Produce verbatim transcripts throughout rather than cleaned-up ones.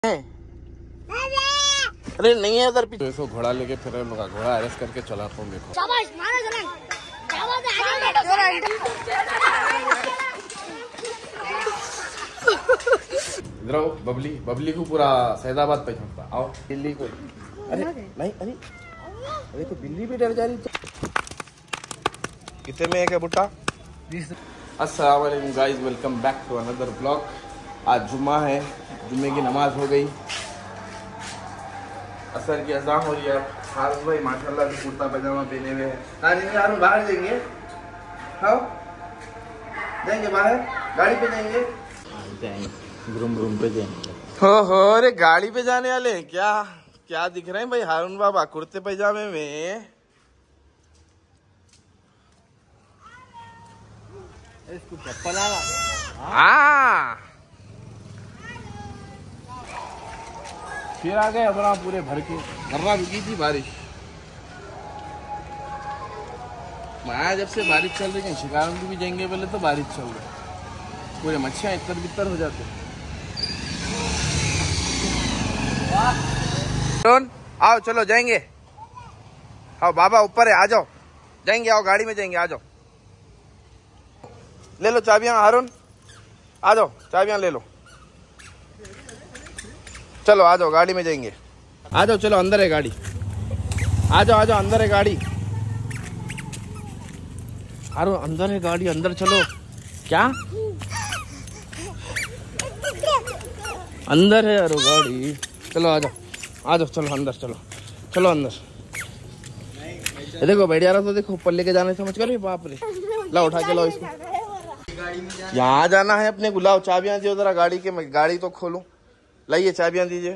अरे नहीं है उधर पीछे। तो घोड़ा लेके फिर लोग घोड़ा अरेस्ट करके चला तो देखो। इधर आओ, बबली बबली को पूरा सैदाबाद पहचानता। आओ बिल्ली को। अरे नहीं, अरे अरे तो बिल्ली भी डर जा रही। कितने में है क्या बुट्टा? अस्सलाम वालेकुम guys, welcome back to another blog. आज जुम्मा है, जुम्मे की नमाज हो गई, असर की अज़ान हो रही है। हारून भाई माशाल्लाह भी कुर्ता पजामा पहने हुए हैं। नानी नहीं हारून बाहर जाएंगे? हाँ जाएंगे बाहर, गाड़ी पे जाएंगे, ग्रूम ग्रूम पे जाएंगे। हो हो अरे गाड़ी पे जाने वाले हैं क्या? क्या दिख रहे हैं भाई हारून बाबा कुर्ते पजामे में? इसको चप्पल आ हाँ फिर आ गए अपना पूरे भर के। गर्रा रुकी थी बारिश, मैं जब से बारिश चल रही है शिकारों की भी जाएंगे पहले तो बारिश चल रही है, पूरे मच्छियाँ इतर बितर हो जाते। आओ चलो जाएंगे, आओ बाबा ऊपर है, आ जाओ जाएंगे, आओ गाड़ी में जाएंगे, आ जाओ ले लो चाबियां हारून, आ जाओ चाबियां ले लो, चलो आ जाओ गाड़ी में जाएंगे, आ जाओ चलो अंदर है गाड़ी, आ जाओ आ जाओ अंदर है गाड़ी, हारून अंदर है गाड़ी, अंदर चलो। क्या अंदर है यार गाड़ी, चलो आ जाओ आ जाओ, चलो अंदर चलो, चलो अंदर। ये देखो बैठ जा रहा तो देखो ऊपर लेके जाने समझ कर, बाप रे लाओ उठा के लाओ इसको, यहाँ जाना है अपने को। लाओ चाबियां दो जरा गाड़ी के, मैं गाड़ी तो खोलूं, लाइए चाबियां दीजिए।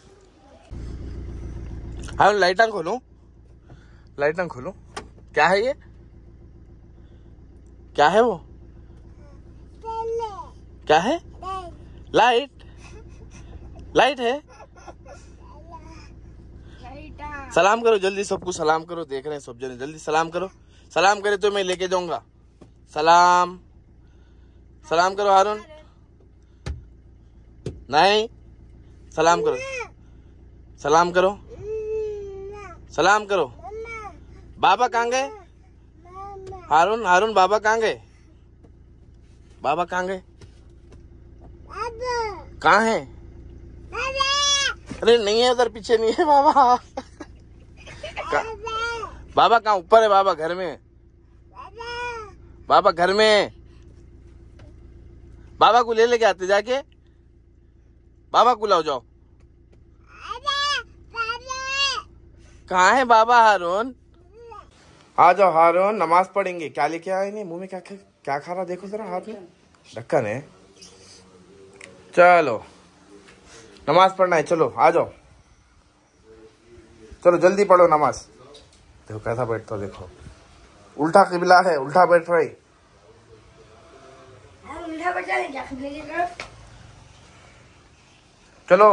हाँ लाइटां खोलूं, लाइटां खोलूं, क्या है ये, क्या है वो, क्या है? लाइट, लाइट है। सलाम करो जल्दी, सबको सलाम करो, देख रहे हैं सब जने, जल्दी सलाम करो, सलाम करे तो मैं लेके जाऊंगा। सलाम सलाम करो हारून, नहीं सलाम करो, सलाम करो, सलाम करो। बाबा कहाँ गए? हारून हारून बाबा कहाँ गए? बाबा कहाँ गए? कहाँ है? अरे नहीं है उधर पीछे, नहीं है बाबा। बाबा कहाँ? ऊपर है बाबा, घर में बाबा, घर में। बाबा को ले लेके आते जाके, बाबा को लाओ जाओ। कहाँ है बाबा हारून? आ जाओ हारून, नमाज पढ़ेंगे। क्या लेके आए नहीं मुंह में, क्या क्या, क्या खा रहा देखो जरा, हाथ में ढक्कन है। चलो नमाज पढ़ना है, चलो आ जाओ, चलो जल्दी पढ़ो नमाज। देखो कैसा बैठता, देखो उल्टा किबला है, उल्टा बैठ रही। चलो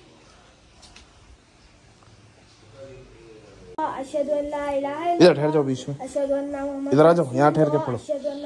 इधर ठहर जाओ बीच में, इधर आ जाओ, यहाँ ठहर के पढ़ो।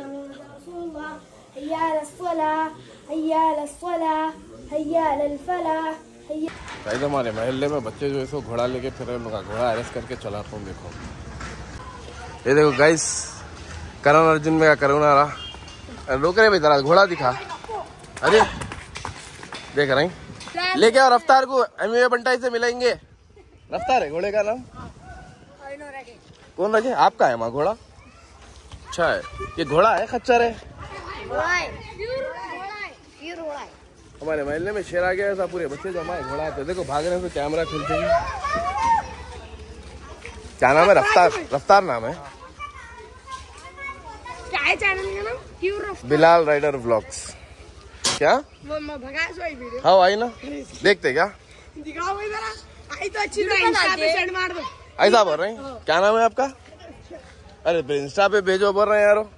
भाई हमारे महल्ले में बच्चे जो है घोड़ा लेके फिर लोग घोड़ा अरेस्ट करके चलाता हूँ। देखो ये देखो गाइस, करण अर्जुन में का करुणा रहा, रोक रहे भाई जरा, घोड़ा दिखा। अरे देख रहे हैं, लेके आओ रफ्तार को, एम बंटाई से मिलेंगे। रफ्तार है घोड़े का नाम, कौन रखे? आपका है माँ घोड़ा? अच्छा है, ये घोड़ा है खच्चर है? हमारे महल्ले में शेर आ गया था, पूरे बच्चे जमा है, घोड़ा आते देखो भाग रहे हैं, तो कैमरा खुलते ही। क्या नाम है? रफ्तार, रफ्तार नाम है। क्या है चैनल का नाम? क्यों रफ्तार? Bilal rider vlogs. क्या वो मैं भगा सो ही वीडियो। हाँ आई ना, देखते क्या? दिखाओ इधर, आई तो अच्छी तरह इंस्टा पे सेंड मार दो। ऐसा बोल रहे हैं? क्या नाम है आपका? अरे इंस्टा पे भेजो बोल रहे हैं यारो।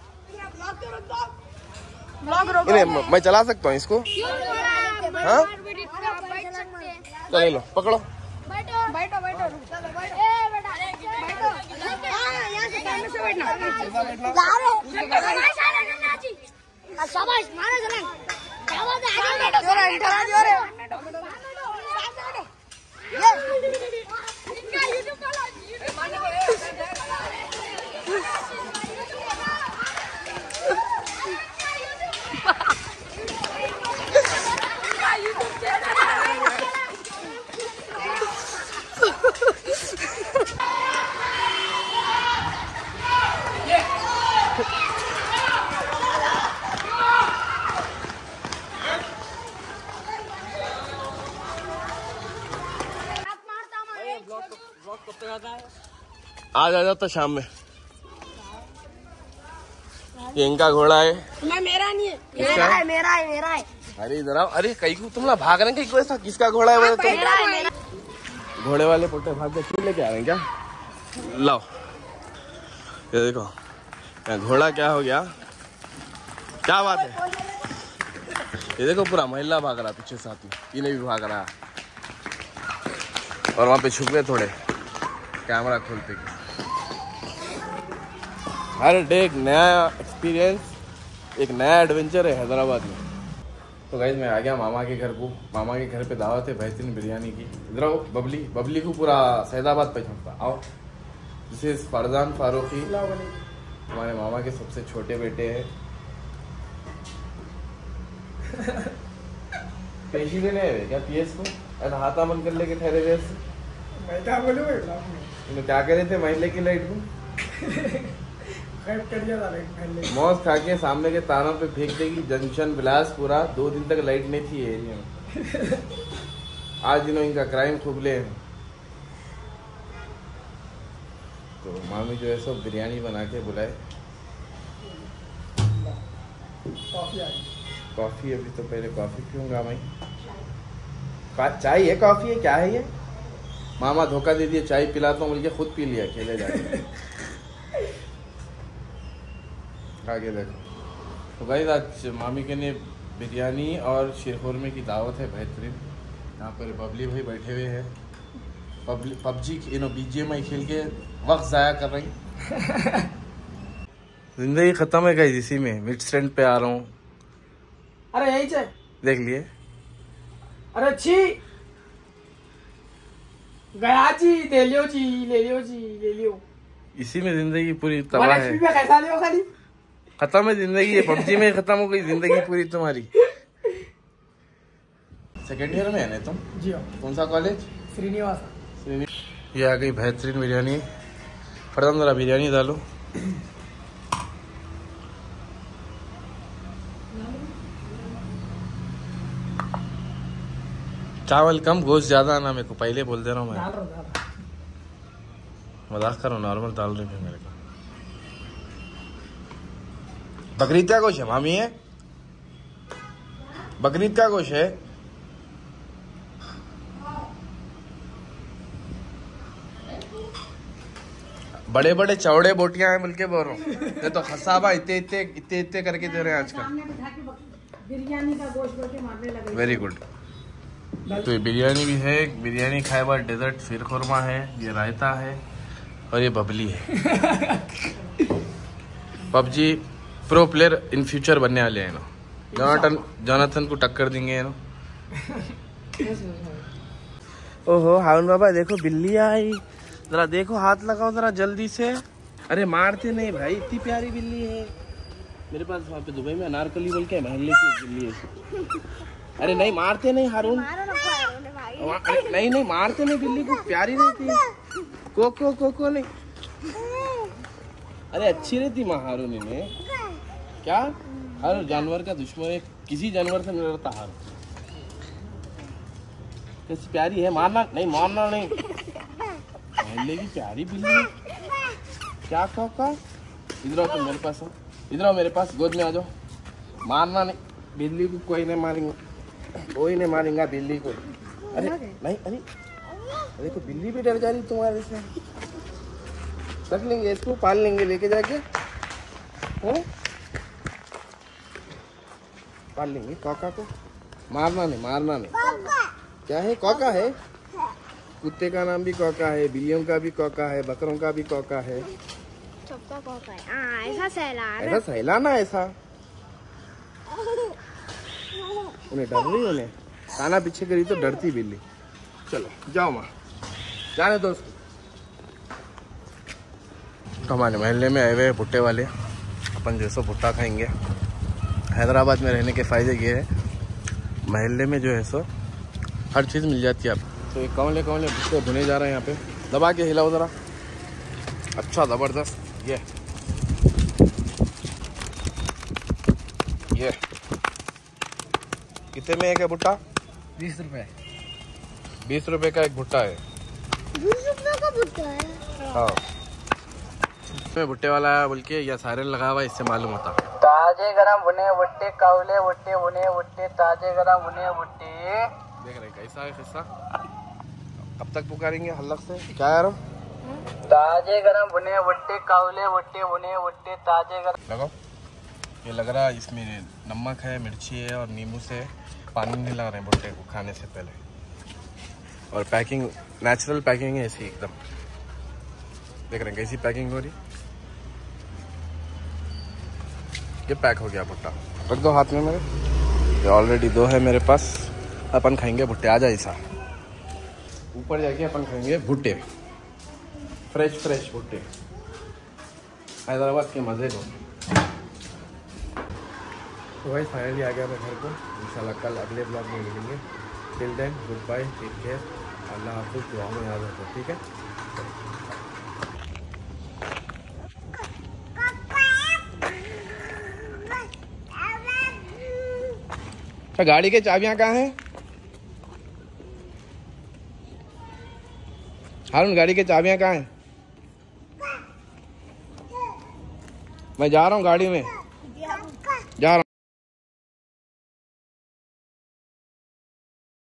इन्हें मैं चला सकता हूँ इसको? हाँ चलो लो पकड़ो, बैठो बैठो बैठो, चलो बैठो, ए बेटा बैठो, हां यहां से सामने से बैठना, शाबाश मारो जरा, क्या बात है, आगे बैठो, आज आ जाता शाम में। ये इनका घोड़ा है। मैं मेरा नहीं है, मेरा है, मेरा है, मेरा है। अरे इधर आओ। अरे कहीं को तुम लोग भाग रहे हैं कहीं को, ऐसा किसका घोड़ा है? तो मेरा है, मेरा। घोड़े वाले पुट्टे भाग के फिर लेके आ रहे हैं क्या? लाओ ये देखो, घोड़ा क्या हो गया, क्या बात है। ये देखो पूरा महिला भाग रहा पीछे, साथी इन्हें भी भाग रहा। और वहां पे छुप गए थोड़े कैमरा खोलते के। हर डे एक नया एक्सपीरियंस, एक नया एडवेंचर है हैदराबाद में। तो गाइस मैं आ गया मामा के घर को। मामा के घर पे दावत है बेहतरीन बिरयानी की। इधर आओ, बबली बबली को पूरा सैदाबाद पहचानता। आओ, दिस इज फरजान फारूकी, हमारे मामा के सबसे छोटे बेटे हैं। पेशी देने आए क्या पीएस को? ऐसा हाथा बंद कर लेके ठहरे हुए। मैं क्या बोलूं भाई, इन्हें क्या करे थे महीने की लाइट को? गायब कर दिया था लाइट पहले। मौज खा के सामने के तारों पे फेंक देगी। जंक्शन बिलास पूरा दो दिन तक लाइट नहीं थी एरिया में। आज दिनों इनका क्राइम खुबले हैं। तो मामी जो है सब बिरयानी बना के बुलाए। कॉफी आ गई। कॉफी अभी तो पहले कॉफी पीऊंगा मैं। चाय है कॉफी है क्या है ये? मामा धोखा दे दिया, चाय पिलाता हूँ बोल के खुद पी लिया अकेले जाके। आगे देखो। तो गाइस आज मामी के लिए बिरयानी और शीरखुरमे की दावत है बेहतरीन। यहाँ पर बबली भाई बैठे हुए हैं। पबली पबजी इनो बीजीएमआई खेल के वक्त ज़ाया कर रही। जिंदगी खत्म है गाइस इसी में। मिड स्टैंड पे आ रहा हूँ। अरे यही से देख लिए। अरे छी गया जी, ले लियो जी, ले लियो जी, ले लियो। इसी में जिंदगी पूरी तबाह है। में कैसा लियो खाली खत्म है जिंदगी। ये पबजी में खत्म हो गई जिंदगी पूरी तुम्हारी। सेकेंड ईयर में है ना तुम? जी हाँ। कौन सा कॉलेज? श्रीनिवास। ये आ गई बेहतरीन बिरयानी। फरजान जरा बिरयानी डालो। चावल कम गोश्त ज्यादा ना, मेरे को पहले बोल दे रहा हूँ मैं। डाल रहा हूँ, डाल रहा मजाक करो, नॉर्मल डाल रहे थे मेरे को। बकरीद का गोश्त है मामी है? बकरीद का गोश्त है? बड़े बड़े चौड़े बोटियां हैं बोल के बोल रहा हूँ। ये तो खसाबा इतने इतने इतने इतने करके दे रहे हैं आजकल। बिरयानी का गोश्त बोल मारने लगे। Very good. तो ये बिरयानी भी है। बिरयानी खाए बाद डेजर्ट शीरखुरमा है, ये रायता है और ये बबली है। PUBG pro player in future बनने वाले हैं ना। जोनाथन जोनाथन को टक्कर देंगे ना। ओहो हारून बाबा देखो बिल्ली आई। जरा देखो, हाथ लगाओ जरा जल्दी से। अरे मारते नहीं भाई, इतनी प्यारी बिल्ली है मेरे पास। वहाँ पे दुबई में अनारकली बोल के महल्ले की एक बिल्ली है। अरे नहीं मारते नहीं हारून, नहीं नहीं मारते नहीं, बिल्ली को प्यारी रहती है। को को को को नहीं। अरे अच्छी रहती माँ हारून। इन्हें क्या हर जानवर का दुश्मन है, किसी जानवर से नहीं लड़ता हारून। कैसी प्यारी है। मारना नहीं, मारना नहीं। महल्ले की प्यारी बिल्ली है। क्या कहो का? इधर आओ तुम मेरे पास। इधर आओ मेरे पास, गोद में आ जाओ। मारना नहीं, बिल्ली को कोई नहीं मारेंगे, कोई नहीं मारेगा बिल्ली को। अरे नहीं, अरे देखो बिल्ली भी डर जा रही तुम्हारे से। रख लेंगे इसको, पाल लेंगे लेके जाके। हो पाल लेंगे कौका को। मारना नहीं, मारना नहीं। क्या है? कौका है। कुत्ते का नाम भी कौका है, बिल्लियों का भी कौका है, बकरों का भी कौका है। सबका कौका है। हाँ, ऐसा सहलाना। ऐसा सहलाना ऐसा। उन्हें डर रही, उन्हें खाना पीछे करी तो डरती बिल्ली। चलो जाओ माँ, जाने दो उसको। तो हमारे महल्ले में आए हुए भुट्टे वाले। अपन जो सो भुट्टा खाएंगे। हैदराबाद में रहने के फ़ायदे ये है, महल्ले में जो है सो हर चीज़ मिल जाती है आपको। तो ये कौनले कौनले भुट्टे भुने जा रहे हैं यहाँ पे। दबा के हिलाओ ज़रा। अच्छा ज़बरदस्त। ये ये कितने में एक है भुट्टा? बीस रुपए। बीस रुपए का एक भुट्टा है। बीस रुपए का भुट्टा है। हाँ इसमें भुट्टे वाला है बोल के या सायरन लगा हुआ इससे मालूम होता। ताजे गरम भुने भुट्टे कावले भुट्टे भुने भुट्टे ताजे गरम भुने भुट्टे। देख रहे कैसा है किस्सा। कब तक पुकारेंगे हल्लक से क्या यार। ताजे गरम भुने भुट्टे कावले भुट्टे भुने भुट्टे ताजे गरम। लगाओ ये लग रहा है इसमें नमक है मिर्ची है और नींबू से पानी नहीं लगा रहे हैं भुट्टे को खाने से पहले। और पैकिंग नेचुरल पैकिंग है ऐसी एकदम। देख रहे हैं कैसी पैकिंग हो रही। ये पैक हो गया भुट्टा। रख दो हाथ में मेरे। ये ऑलरेडी दो है मेरे पास। अपन खाएंगे भुट्टे। आ जाए ऐसा ऊपर जाके अपन खाएंगे भुट्टे। फ्रेश फ्रेश भुट्टे हैदराबाद के मज़े को। तो भाई फाइनली आ गया मैं घर को। इंशाल्लाह कल अगले ब्लॉग में मिलेंगे। Till then good bye take care. अल्लाह हाफिज़। दुआ में याद रखो ठीक है। अच्छा गाड़ी के चाबियां कहाँ हैं हारून। गाड़ी के चाबियां कहाँ हैं। मैं जा रहा हूँ गाड़ी में जा रहा हूँ।